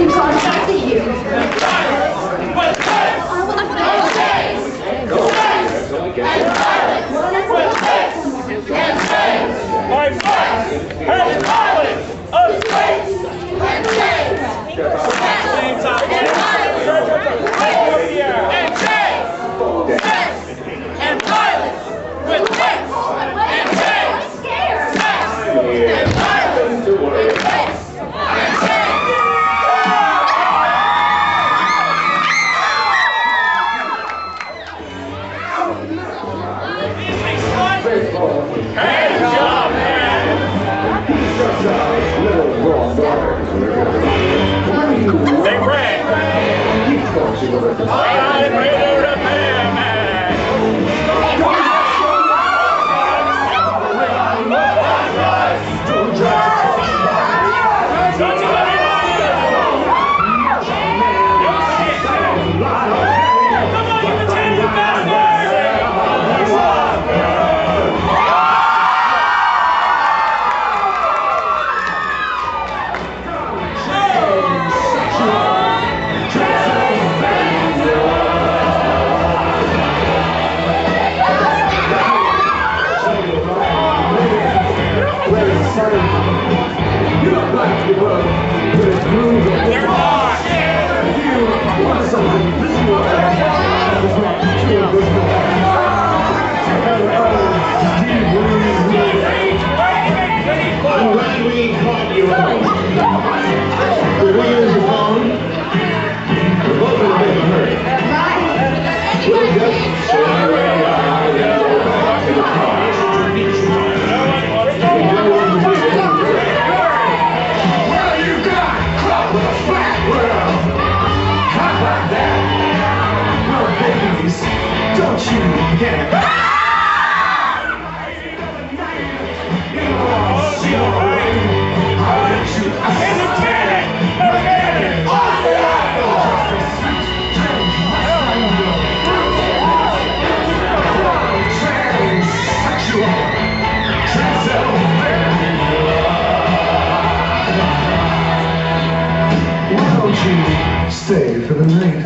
Stay for the night.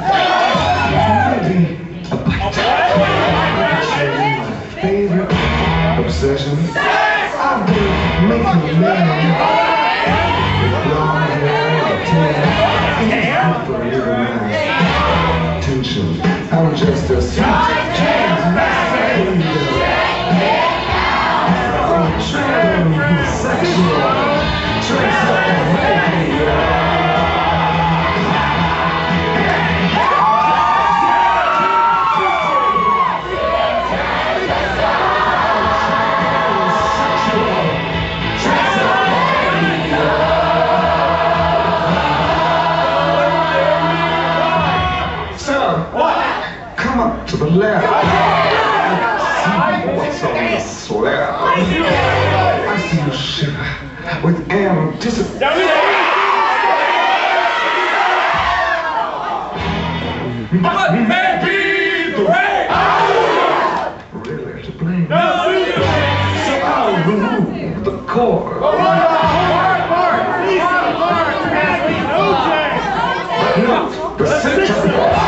Maybe a bite. My favorite obsession. I've been making a man with blonde hair and tan. For a little night. Tension. I'm just a sweet to the left. See what's on the slab. I see you shiver with anticipation. Maybe the way. Really to blame. So I'll remove the cord. Not the center.